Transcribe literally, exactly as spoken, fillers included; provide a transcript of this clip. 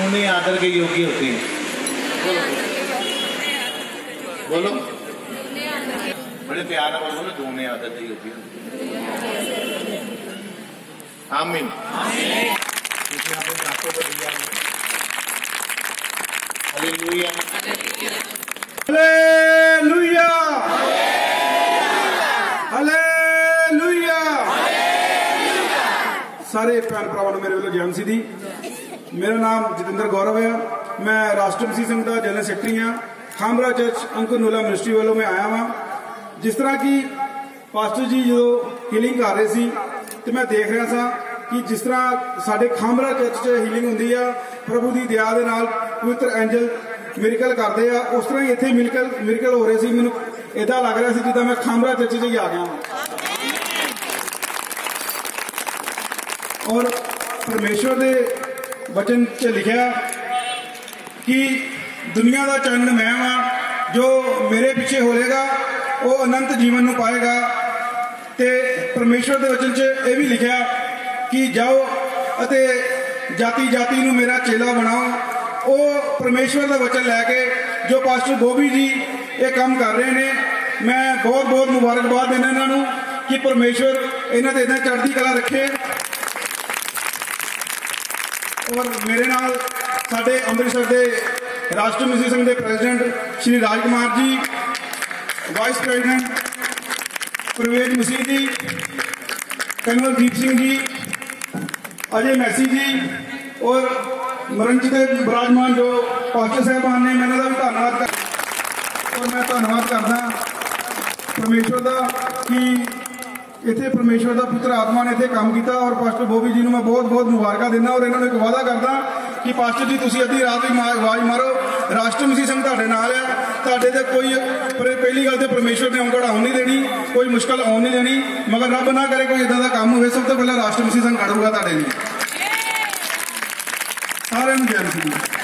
दूने आदर के योग्य होते हैं। बोलो, बड़े प्यार से बोलो ना, दूने आदर के योग्य होते हैं। आमीन। हालेलुया, हालेलुया, हालेलुया। सारे भैन भरावां नूं मेरे वालों जय मसीह दी। मेरा नाम जतिंदर गौरव है। मैं राष्ट्र मसीह संघ का जनरल सैकटरी हाँ। खामरा चर्च अंकुर नूला मिनिस्ट्री वालों मैं आया वहाँ। जिस तरह की पास्टर जी जो हीलिंग कर रहे सी तो मैं देख रहा था कि जिस तरह साडे खामरा चर्च च हीलिंग हुंदी आ, प्रभु की दया दे नाल पवित्र एंजल मिरेकल करते हैं, उस तरह ही इत्थे मिरेकल मिरेकल हो रहे सी। मैनूं इदां लग रहा सी जिद्दां मैं खामरा चर्च च ही आ गया हाँ। और परमेश्वर दे वचन च लिखा कि दुनिया का चंद मैं हाँ, जो मेरे पीछे होएगा वो अनंत जीवन नूं पाएगा। ते परमेश्वर के वचन च यह भी लिखा कि जाओ अते जाति जाति नूं मेरा चेला बनाओ। वो परमेश्वर का वचन लैके जो पास्टर बॉबी जी ये काम कर रहे हैं, मैं बहुत बहुत मुबारकबाद देना इन्हों कि परमेश्वर इन्हों ते इदां चढ़ती कला रखे। और मेरे नाल साडे अमृतसर के राष्ट्र मसीह संघ के president Shri Rajkumar ji, vice president Pravesh Masih जी, कनवरदीप सिंह जी, अजय मैसी जी और मरंज के विराजमान जो पास्टर साहबान ने, मैं इन्हों का भी धन्यवाद कर और मैं धन्यवाद करदा परमेश्वर का कि इतने परमेश्वर का पुत्र आत्मा ने इतने काम किया। और पास्टर बॉबी जी को मैं बहुत बहुत मुबारक देना और इन्होंने एक वादा करदा कि पास्टर जी तुसीं अद्धी रात भी आवाज़ मारो, राष्ट्र मसीह संघ तुहाडे नाल आ। तुहाडे ते कोई पहली गल तो परमेश्वर ने औंकड़ आउण नहीं देनी, कोई मुश्किल आउण नहीं देनी, मगर रब ना करे कोई इदां दा काम होवे, सब तो पहले राष्ट्र मसीह संघ खड़ूगा तुहाडे लिए। सारिआं नूं जय मसीह।